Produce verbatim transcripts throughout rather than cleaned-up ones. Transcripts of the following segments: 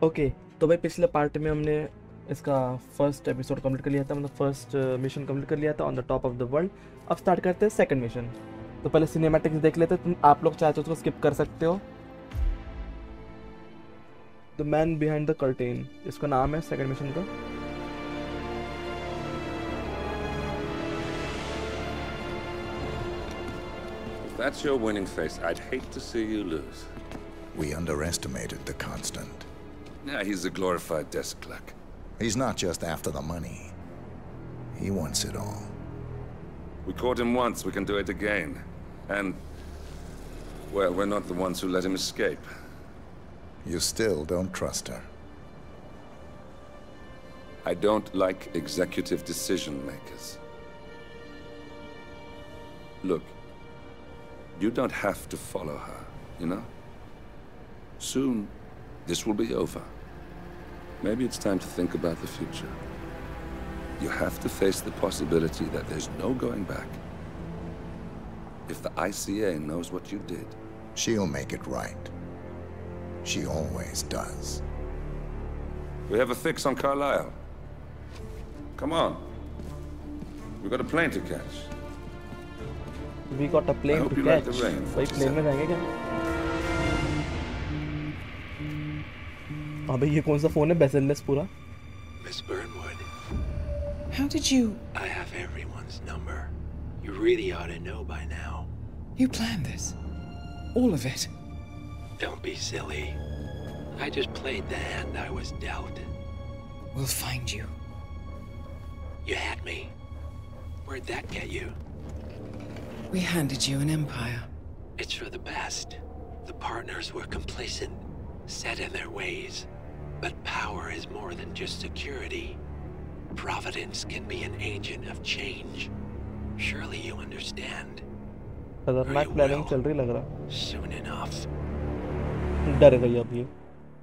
Okay तो भाई पिछले पार्ट में हमने इसका फर्स्ट एपिसोड कंप्लीट कर लिया था, मतलब फर्स्ट मिशन कंप्लीट कर लिया था on the top of the world. अब स्टार्ट करते हैं सेकंड मिशन। तो पहले सिनेमैटिक्स देख लेते हैं, तुम आप लोग चाहे तो उसको स्किप कर सकते हो। The man behind the curtain इसका नाम है सेकंड मिशन का। If that's your winning face, I'd hate to see you lose. We underestimated the Constant. Yeah, he's a glorified desk clerk. He's not just after the money. He wants it all. We caught him once, we can do it again. And, well, we're not the ones who let him escape. You still don't trust her. I don't like executive decision makers. Look, you don't have to follow her, you know? Soon, this will be over. Maybe it's time to think about the future. You have to face the possibility that there's no going back. If the I C A knows what you did... She'll make it right. She always does. We have a fix on Carlisle. Come on. We've got a plane to catch. We got a plane to catch. भाई plane में जाएंगे क्या? अबे ये कौन सा phone है baseless पूरा? Miss Burnwood. How did you? I have everyone's number. You really ought to know by now. You planned this? All of it? Don't be silly. I just played the hand I was dealt. We'll find you. You had me. Where'd that get you? We handed you an empire. It's for the best. The partners were complacent, set in their ways. But power is more than just security. Providence can be an agent of change. Surely you understand. खतरनाक planning चल रही लग रहा। Soon enough. डर गई अब ये।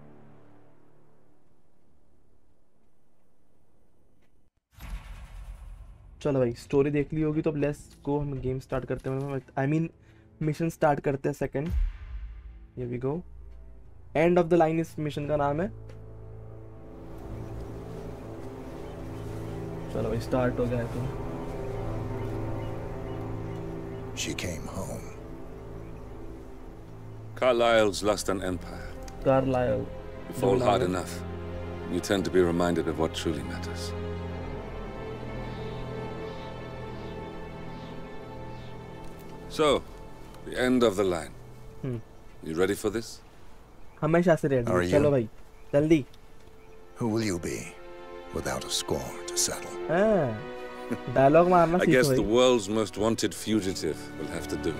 चलो भाई स्टोरी देख ली होगी तो अब लेट्स गो, हम गेम स्टार्ट करते हैं। आई मीन मिशन स्टार्ट करते हैं second. Here we go. End of the line इस मिशन का नाम है। चलो भाई स्टार्ट हो गया है तो। She came home. Carlisle's lost an empire. Carlisle. You fall hard enough, you tend to be reminded of what truly matters. So, the end of the line. Hmm. You ready for this? हमेशा से ready. चलो भाई, जल्दी. Who will you be, without a score to settle? हाँ, dialogue मारना सीखो भाई. I guess the world's most wanted fugitive will have to do.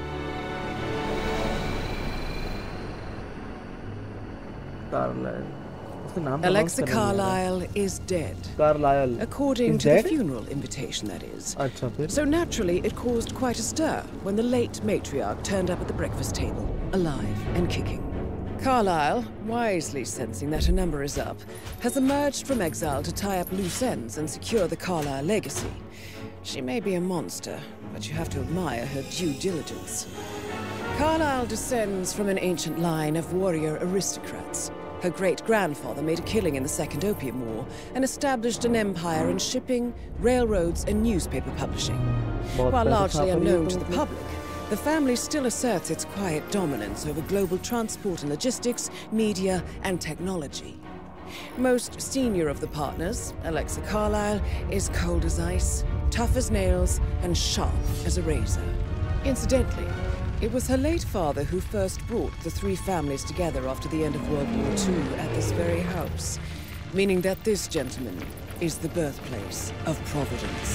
Carlisle. Alexa Carlisle is dead. Carlisle. According is to dead? the funeral invitation, that is. Achha, phir? So naturally, it caused quite a stir when the late matriarch turned up at the breakfast table, alive and kicking. Carlisle, wisely sensing that her number is up, has emerged from exile to tie up loose ends and secure the Carlisle legacy. She may be a monster, but you have to admire her due diligence. Carlisle descends from an ancient line of warrior aristocrats. Her great-grandfather made a killing in the Second Opium War and established an empire in shipping, railroads, and newspaper publishing. While largely unknown to the public, the family still asserts its quiet dominance over global transport and logistics, media, and technology. Most senior of the partners, Alexa Carlisle, is cold as ice, tough as nails, and sharp as a razor. Incidentally, it was her late father who first brought the three families together after the end of World War Two at this very house, meaning that this gentleman is the birthplace of Providence.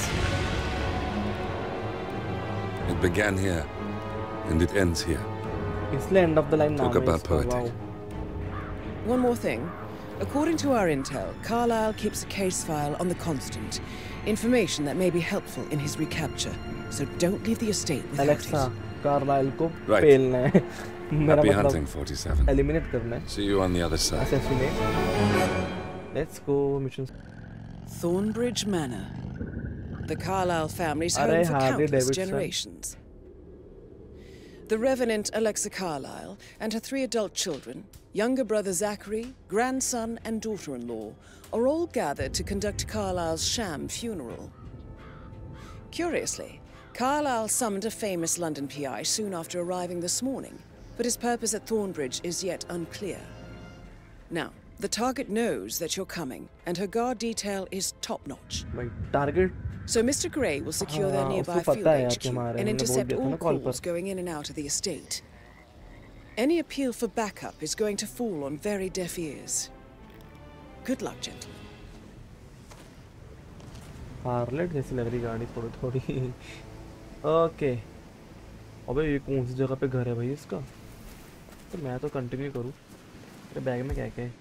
It began here, and it ends here. इसलिए end of the line Talk नाम है about इसका, poetic. wow. One more thing. According to our intel, Carlisle keeps a case file on the Constant, information that may be helpful in his recapture. So don't leave the estate without Alexa it. Carlisle को Right. पेलना है. मेरा Happy मतलब hunting, forty-seven. eliminate करना है. See you on the other side. Assassinate. Let's go mission. Thornbridge Manor. The Carlisle family's home Arey for Harley countless Davidson. generations. The Revenant Alexa Carlyle and her three adult children, younger brother Zachary, grandson and daughter-in-law, are all gathered to conduct Carlyle's sham funeral. Curiously, Carlyle summoned a famous London P I soon after arriving this morning, but his purpose at Thornbridge is yet unclear. Now, the target knows that you're coming, and her guard detail is top-notch. My target. So Mister Grey will secure their हाँ, nearby उसको field पता है यार H कि Q हमारे and हमने बोल intercept दिया था all ना कॉल calls पर. going in and out of the estate. Any appeal for backup is going to fall on very deaf ears. Good luck, gentlemen. Harlot जैसी लग रही गाड़ी थोड़ी थोड़ी. ओके. अबे ये कौन सी जगह पे घर है भाई इसका? तो मैं तो कंटिन्यू करूँ. मेरे बैग में क्या क्या है?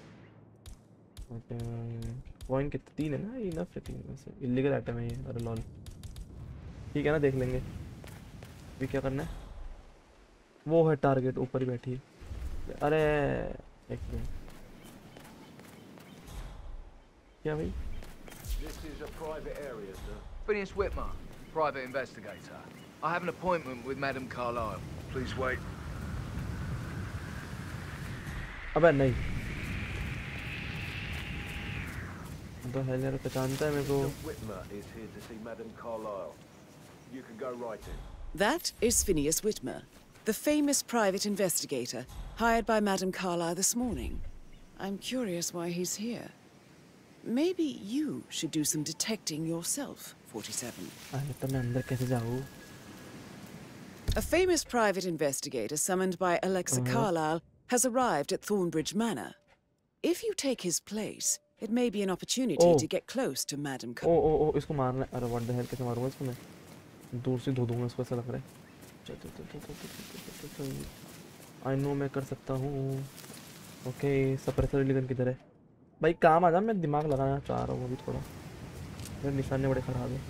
कॉइन कितने? तीन है ना? इनफ है तीन में से. इलीगल आइटम है ये. अरे लॉल. ठीक है ना, देख लेंगे. अभी क्या करना है? वो है टारगेट, ऊपर ही बैठी है. अरे एक मिनट. क्या भाई? This is a private area, sir. Phineas Whitmer, private investigator. I have an appointment with Madame Carlyle. Please wait. अबे नहीं. तो है यार, पहचानता है मेरे को. Whitmer is here to see Madame Carlyle. You can go right in. That is Phineas Whitmer, the famous private investigator hired by Madame Carlyle this morning. I'm curious why he's here. Maybe you should do some detecting yourself, forty-seven. अरे तो मैं अंदर कैसे जाऊँ? A famous private investigator summoned by Alexa Uh-huh. Carlyle has arrived at Thornbridge Manor. If you take his place, it may be an opportunity Oh. to get close to Madame O Carlyle. ओ ओ इसको मारना है. अरे what the hell, कैसे मारूंगा इसको मैं? दूर से धो दूंगा इसको, ऐसा लग रहा है. चल चल चल चल चल चल चल. आई नो मैं कर सकता हूँ. ओके, सप्रेसर रिलीजन किधर है? भाई काम आ जा, मैं दिमाग लगाना चाह रहा हूँ अभी थोड़ा. मेरे निशाने बड़े खराब है.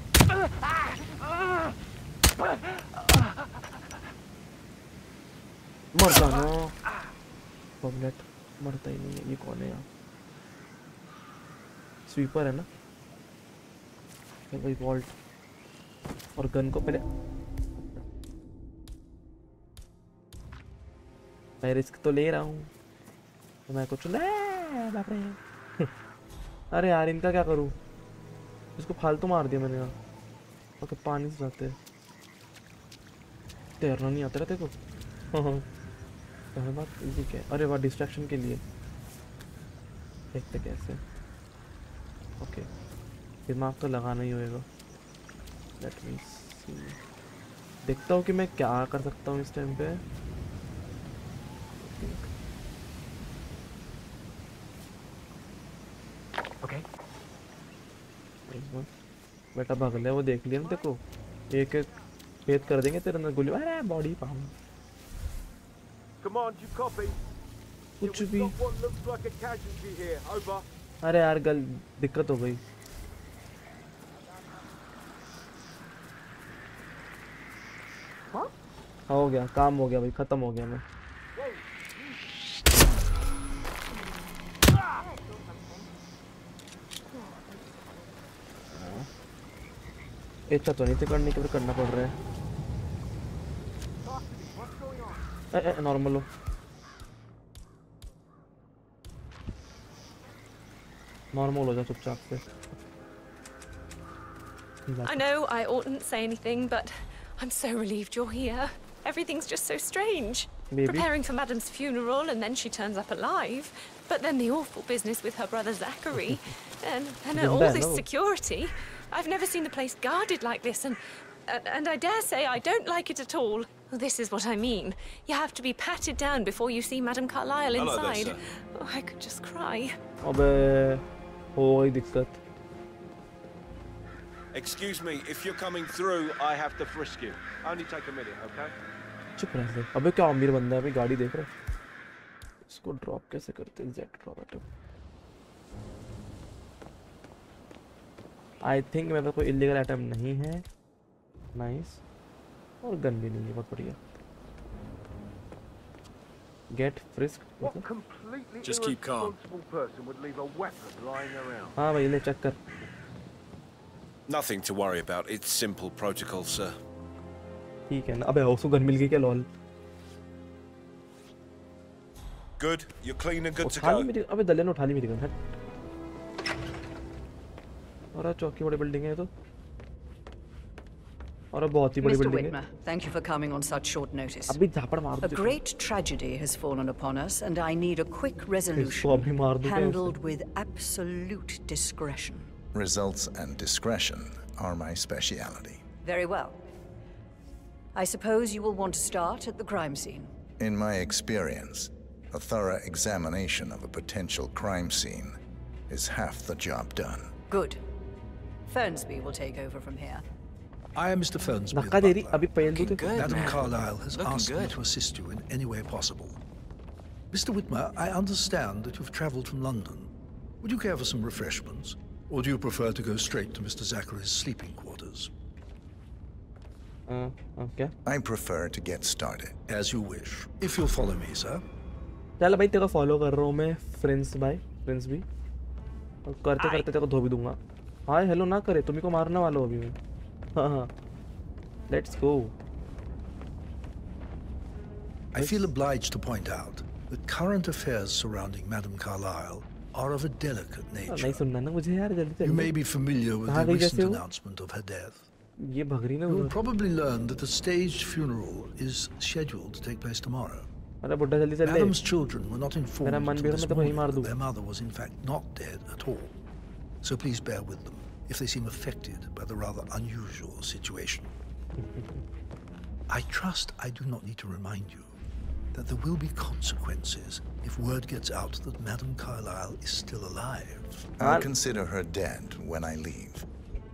मर जाना. पॉपलेट मरता ही नहीं है. ये कौन है यार? स्वीपर है ना? भाई वॉल्ट और गन को पहले. मैं रिस्क तो ले रहा हूँ तो मैं कुछ नहीं. बाप रे. अरे यार इनका क्या करूँ? इसको फालतू मार दिया मैंने यार. ओके, पानी से जाते हैं. तैरना नहीं आता रहते को. बात इजी क्या है? अरे वाह, डिस्ट्रैक्शन के लिए. देखते कैसे. ओके, दिमाग तो लगाना ही होएगा. Let me see. देखता हूँ कि मैं क्या कर सकता हूँ इस टाइम पे. Okay. बेटा भाग ले, वो देख लिया ना देखो. एक एक भेद कर देंगे तेरे अंदर गोली. अरे body palm. Command, you copy? कुछ भी. What looks like a casualty here. Over. अरे यार गल दिक्कत हो गई. हाँ हो गया, काम हो गया भाई, खत्म हो गया. मैं इच्छा तो नहीं थी करने के, फिर करना पड़ रहा है. ए, ए, नॉर्मल हो. नॉर्मल हो जा चुपचाप से. I know I oughtn't say anything, but I'm so relieved you're here. Everything's just so strange. Baby. Preparing for Madam's funeral, and then she turns up alive. But then the awful business with her brother Zachary, and and all Ganda hai this na wo. security. I've never seen the place guarded like this, and and, and I dare say I don't like it at all. Well, this is what I mean. You have to be patted down before you see Madame Carlyle Hello there, inside. sir. Oh, I could just cry. अबे हो गई दिक्कत. Excuse me, if you're coming through, I have to frisk you. Only take a minute, okay? चुप रह से. अबे क्या अमीर बंदा है भाई, गाड़ी देख रहा है. इसको ड्रॉप कैसे करते हैं? Jet drop item. I think मेरे पास कोई इलीगल आइटम नहीं है. नाइस. और गन भी नहीं है. बहुत बढ़िया. Get frisk. What completely Just keep calm. irresponsible person would leave a weapon lying around? हाँ भाई ले चेक कर. Nothing to worry about. It's simple protocol, sir. ठीक है ना. अबे उसको गन मिल गई क्या? Lol. good? You're clean and good to उठा ली go. मेरी, अबे दलिया ने उठा ली मेरी गन। और चौकी बड़ी बिल्डिंग है तो, और बहुत ही बड़ी Mister बिल्डिंग है। Whitmer, thank you for coming on such short notice. अभी झापड़ मार A दो। great tragedy has fallen upon us, and I need a quick इसको अभी resolution मार दूं क्या handled with absolute discretion. Results and discretion are my speciality. Very well. I suppose you will want to start at the crime scene. In my experience, a thorough examination of a potential crime scene is half the job done. Good. Fernsby will take over from here. I am Mister Fernsby. धक्का दे रही, अभी पहल दो तो। Madam Carlyle has asked me to assist you in any way possible. Mister Whitmer, I understand that you've travelled from London. Would you care for some refreshments? Or do you prefer to go straight to Mister Zachary's sleeping quarters? Uh, okay. I prefer to get started. As you wish. If you'll follow me, sir. चल भाई तेरे को follow कर रहा हूँ मैं, friends भाई, friends भी। और करते करते तेरे को धो भी दूंगा। हाय हेलो ना करे, तुम्ही को मारने वाला हूँ अभी मैं। हाँ हाँ। Let's go. I feel obliged to point out that current affairs surrounding Madame Carlyle are of a delicate nature. नहीं सुनना ना मुझे यार, जल्दी चल। You may be familiar with the recent announcement of her death. ये भग रही ना। You will probably learn that a staged funeral is scheduled to take place tomorrow. अरे बुड्ढा जल्दी चल ले। Madam's children were not informed मेरा मन भी until मैं this तो वही morning मार that दूँ। their mother was in fact not dead at all. So please bear with them if they seem affected by the rather unusual situation. I trust I do not need to remind you that there will be consequences if word gets out that Madame Carlyle is still alive. I'll consider her dead when I leave.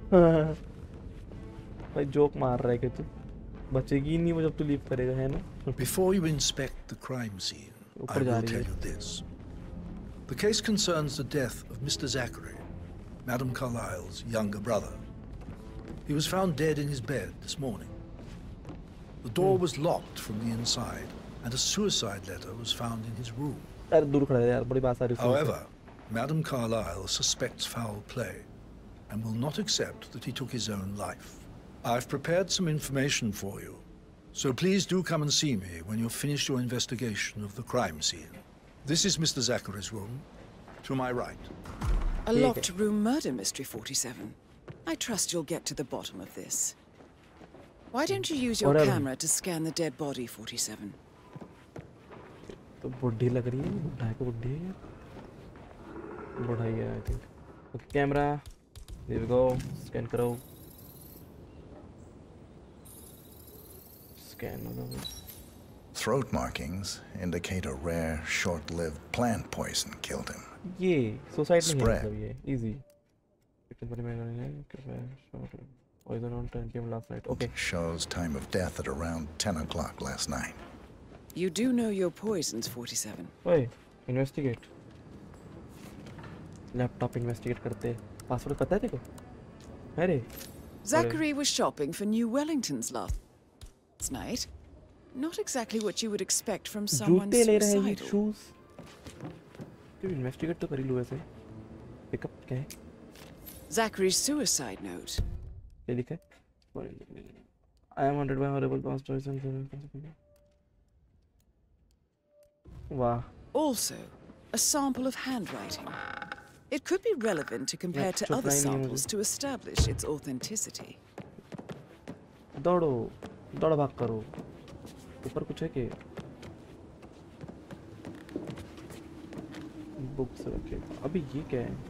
भाई joke मार रहा है कि तू बचेगी नहीं वो जब तू लीव करेगा, है ना? Before you inspect the crime scene, I will tell you this. The case concerns the death of Mister Zachary, Madame Carlyle's younger brother. He was found dead in his bed this morning. The door was locked from the inside, and a suicide letter was found in his room. However, Madame Carlyle suspects foul play and will not accept that he took his own life. I've prepared some information for you, so please do come and see me when you've finished your investigation of the crime scene. This is Mister Zachary's room, to my right. A locked room murder mystery, forty-seven. I trust you'll get to the bottom of this. Why don't you use your camera to scan the dead body, forty-seven? तो बुढ़ी लग रही है, बुढ़ा को बुढ़ी है, बुढ़ा ही है I think. Okay, camera, there we go. Scan करो. Scan over. Throat markings indicate a rare, short-lived plant poison killed him. ये suicide नहीं है Spread. मतलब ये easy. Poison on ten p m last night. Okay. Shows time of death at around ten o'clock last night. You do know your poisons, forty-seven. Oi, investigate. Laptop investigate करते. Password पता है तेरे को? अरे. Zachary was shopping for New Wellingtons last night. Not exactly what you would expect from someone जूते ले रहे हैं suicidal. shoes. तू investigate तो कर ही लो ऐसे. Pickup क्या है? Zachary's suicide note. क्या लिखा है? I am haunted by horrible past choices and wow. Also, a sample of handwriting. It could be relevant to compare to other samples to establish its authenticity. दौड़ो, दौड़ भाग करो. ऊपर कुछ है क्या? बुक्स रखे. अभी ये क्या है?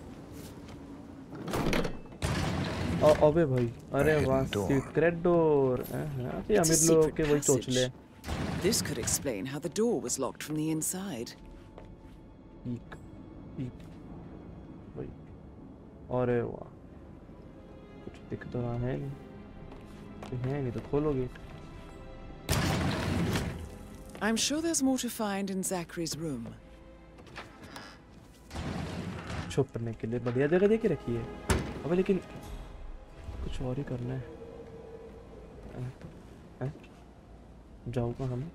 ओ अबे भाई, अरे वाह, सीक्रेट डोर. अरे अमीर लोग के वही चोचले. This could explain how the door was locked from the inside. Eek, eek. Wait. अरे वाह. कुछ दिख तो रहा है नहीं. है नहीं तो खोलोगे. I'm sure there's more to find in Zachary's room. छुपने के लिए बढ़िया जगह देके रखी है. अबे लेकिन कुछ और ही करना है. हैं? जाऊँगा हम.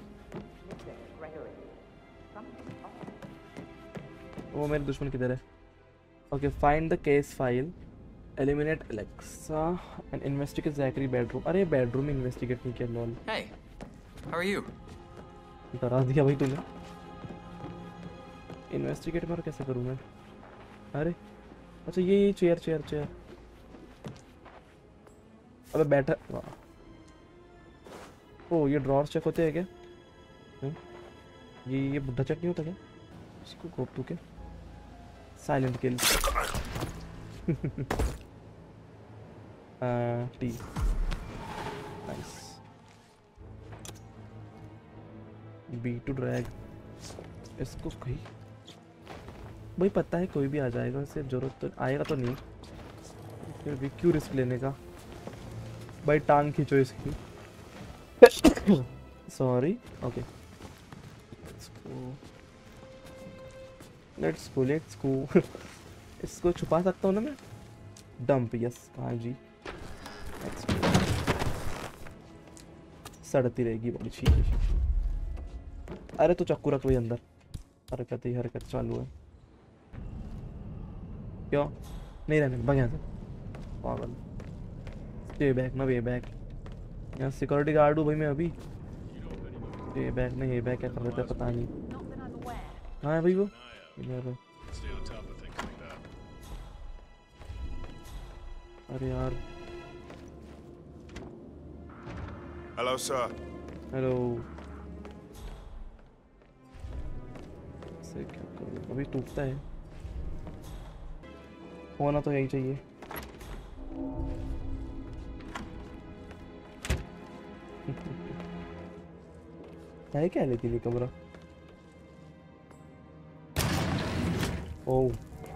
वो मेरे दुश्मन किधर है? Okay, find the case file, eliminate Alexa, and investigate Zachary bedroom. अरे bedroom में investigate नहीं किया lol. Hey, how are you? डरा दिया भाई तूने. इन्वेस्टिगेट में कैसे करूँ मैं? अरे अच्छा ये ये चेयर चेयर चेयर अबे बैठा। ओ ये ड्रॉर चेक होते हैं क्या? हुँ? ये ये बुढ़ा चेक नहीं होता क्या? इसको गोप तू क्या? Silent kill. टी नाइस। बी टू ड्रैग इसको कहीं भाई पता है कोई भी आ जाएगा, इससे जरूरत तो आएगा तो नहीं, फिर भी क्यों रिस्क लेने का भाई। टांग खींचो इसकी। Sorry okay let's go let's go. इसको छुपा सकता हूँ ना मैं? डंप यस हाँ जी। सड़ती रहेगी बड़ी ठीक। अरे तो चक्कू रख भाई अंदर। हरकत ही हरकत चालू है। क्यों नहीं रहने भाग यहाँ से पागल। स्टे बैक ना वे बैक। यहाँ सिक्योरिटी गार्ड हूँ भाई मैं अभी। स्टे बैक ना ये बैक क्या कर रहे थे पता नहीं। हाँ भाई वो अरे यार। Hello sir. हेलो। से क्या करूँ अभी टूटता है। होना तो यही चाहिए। है क्या लेती है कमरा? ओह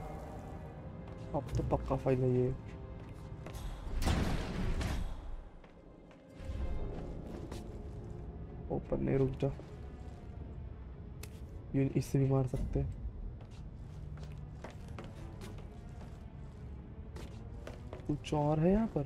अब तो पक्का फाइल है ये। ओपन नहीं रुक जा। ये इससे भी मार सकते हैं। कुछ और है यहाँ पर?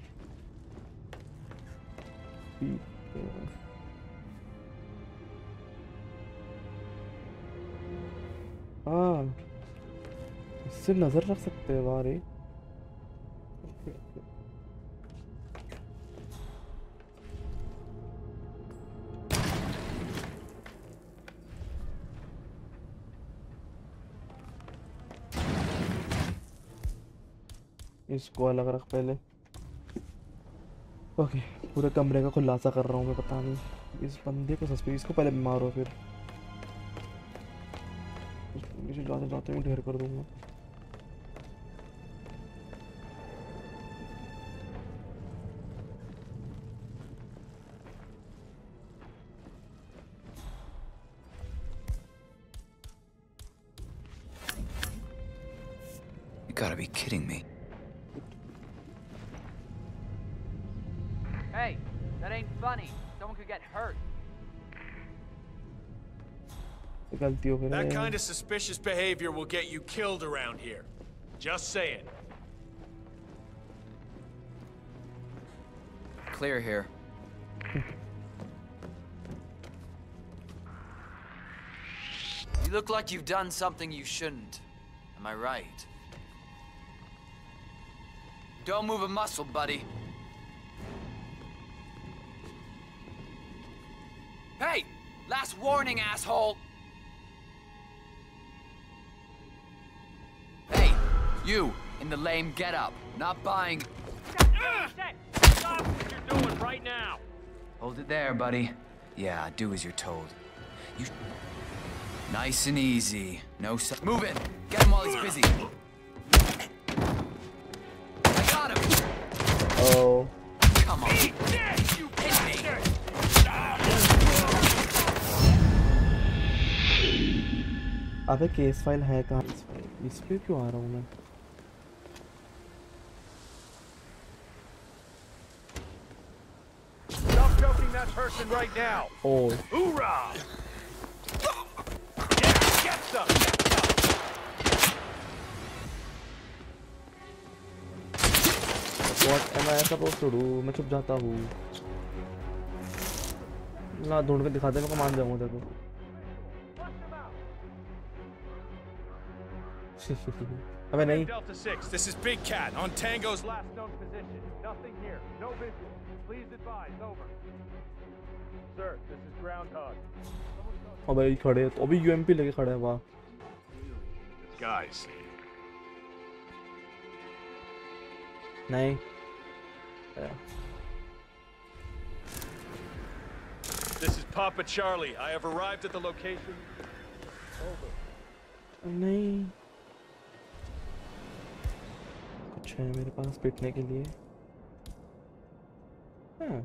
हाँ इससे नजर रख सकते हैं वारे। इसको अलग रख पहले। ओके पूरे कमरे का खुलासा कर रहा हूँ मैं। पता नहीं इस बंदे को सस्पेंड इसको पहले मारो फिर मुझे जाते जाते मैं ढेर कर दूंगा। You gotta be kidding me. Hey, that ain't funny. Someone could get hurt. That kind of suspicious behavior will get you killed around here. Just saying. Clear here. You look like you've done something you shouldn't. Am I right? Don't move a muscle, buddy. Hey! Last warning, asshole! Hey! You, in the lame getup. Not buying... Stop what you're doing right now! Hold it there, buddy. Yeah, do as you're told. You... Nice and easy. No su- Move in! Get him while he's busy. I got him! Oh. Come on. Hit me! अबे case file है कहाँ? इस पे क्यों आ रहा हूँ मैं? Stop choking that person right now! Oh. Hoorah! Yeah, get some! What am I supposed to do? मैं चुप जाता हूँ। ना ढूंढ के दिखा दे, मैं को मान जाऊँगा तेरे को। अबे नहीं। Delta six, this is Big Cat on Tango's last known position. Nothing here. No visual. Please advise. Over. Sir, this is Groundhog. अबे ये खड़े तो अभी यूएमपी लेके खड़े हैं वाह। disguise. नहीं. Yeah. This is Papa Charlie. I have arrived at the location. Over. नहीं. कुछ है मेरे पास पिटने के लिए. हाँ.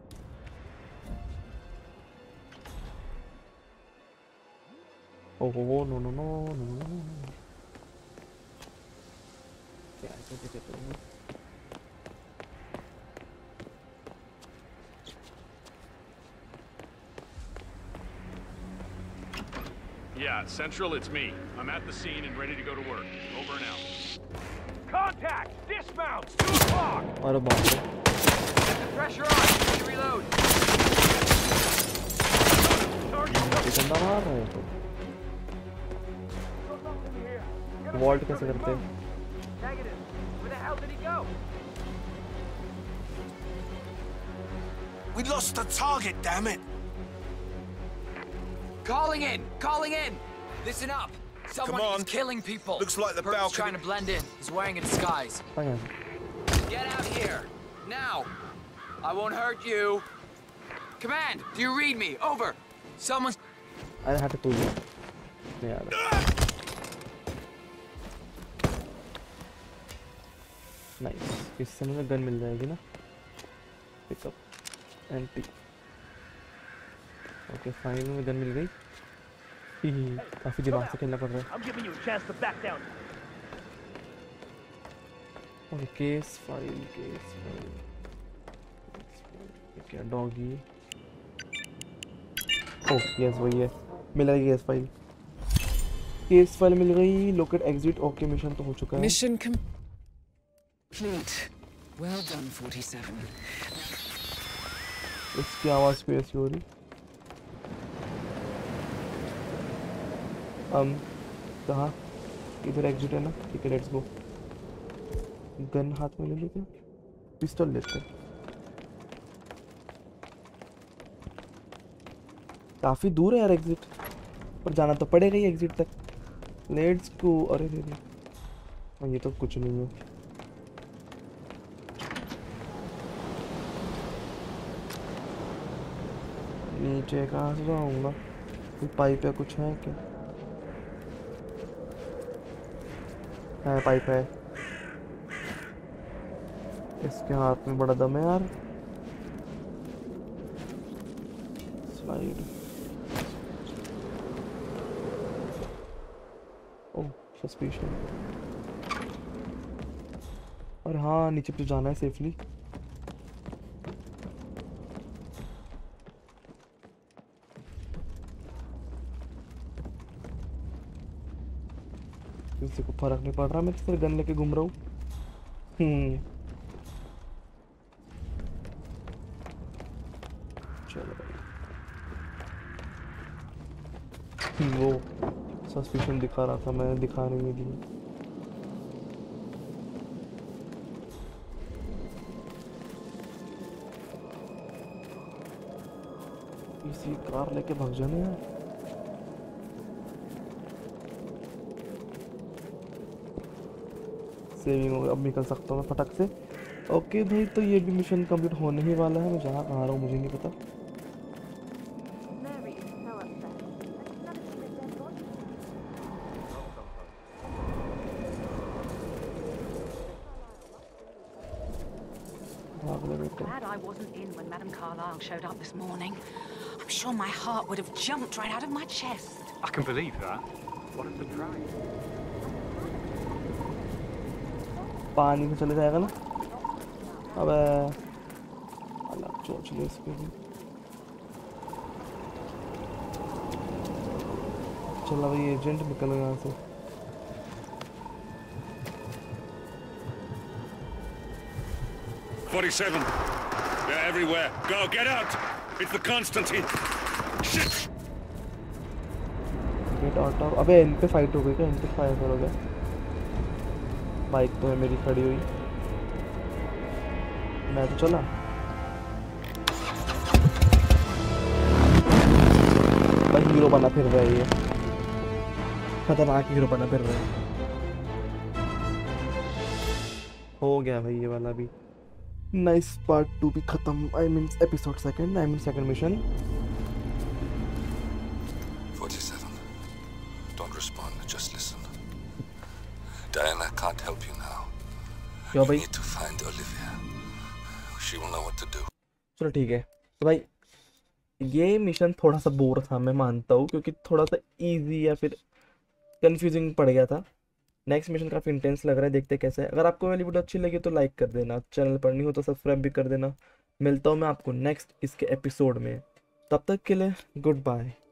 Oh, oh, oh, no, no, no, no, no, no. क्या ऐसे कैसे करूँगा? Yeah, Central, it's me. I'm at the scene and ready to go to work. Over and out. Contact! Dismounts! Two o'clock! अरे बाप रे. Get the pressure on! Need to reload! कितना मार रहे हो? वॉल्ट कैसे करते हैं? Negative. Where the hell did he go? We lost the target, damn it! Calling in! Calling in! Listen up! Someone Come on. is killing people. Looks like the Perk's balcony- trying to blend in. He's wearing a disguise. Get out here! Now! I won't hurt you. Command! Do you read me? Over! Someone's... I had to pull you. Yeah. Nice. इससे मुझे gun मिल जाएगी ना? Pickup. Empty. Okay fine में gun मिल गई. ही काफी दिमाग से खेलना पड़ रहा है. I'm giving you a chance to back down. Okay case file case file. ये क्या डॉगी? ओह यस वही है. मिल गई केस फाइल. केस फाइल मिल गई. Locate exit. ओके मिशन तो हो चुका है. Mission complete. Well done, forty-seven. इसकी आवाज भी ऐसी हो रही. हम कहाँ? इधर एग्जिट है ना? ठीक है लेट्स गो. गन हाथ में ले लेते हैं. पिस्तौल लेते हैं. काफी दूर है यार एग्जिट. पर जाना तो पड़ेगा ही एग्जिट तक. Let's go. अरे रे रे. ये तो कुछ नहीं है. नीचे कहाँ से जाऊँगा? कोई पाइप है? कुछ है क्या? है पाइप है. इसके हाथ में बड़ा दम है यार. स्लाइड. Oh suspicion. और हाँ नीचे तो जाना है सेफली. किसी को फर्क नहीं पड़ रहा. मैं तो फिर गन लेके घूम रहा हूँ. हम्म चलो वो सस्पिशन दिखा रहा था. मैंने दिखा नहीं दी. इसी कार लेके भाग जाने यार. सेविंग हो. अब निकल सकता हूँ मैं फटक से. ओके भाई तो ये भी मिशन कंप्लीट होने ही वाला है. मैं जहाँ कहाँ रहा हूँ मुझे नहीं पता. Glad I wasn't in when Madame Carlyle showed up this morning. I'm sure my heart would have jumped right out of my chest. I can believe that. What a surprise. पानी में चले जाएगा ना. अबे अलग चोच ले इसके भी. चला भाई एजेंट निकल गया यहाँ से. forty-seven. They're everywhere. Go, get out! It's the Constantine. Shit! Get out of. अबे इन पे फाइट हो गई क्या? इन पे फायर हो गया. बाइक तो है मेरी खड़ी हुई. मैं तो चला. भाई हीरो बना फिर रहा है ये. खतरनाक हीरो बना फिर रहा है. हो गया भाई ये वाला भी। नाइस, पार्ट टू भी खत्म। I mean episode second, I mean second mission. forty-seven. Don't respond, just listen. Diana can't help you now. क्यों भाई? You need to find Olivia. She will know what to do. चलो ठीक है। तो भाई ये मिशन थोड़ा सा बोर था, मैं मानता हूँ, क्योंकि थोड़ा सा इजी या फिर कंफ्यूजिंग पड़ गया था। नेक्स्ट मिशन काफ़ी इंटेंस लग रहा है, देखते कैसे है। अगर आपको वाली वीडियो अच्छी लगी तो लाइक कर देना, चैनल पर नहीं हो तो सब्सक्राइब भी कर देना। मिलता हूँ मैं आपको नेक्स्ट इसके एपिसोड में, तब तक के लिए गुड बाय।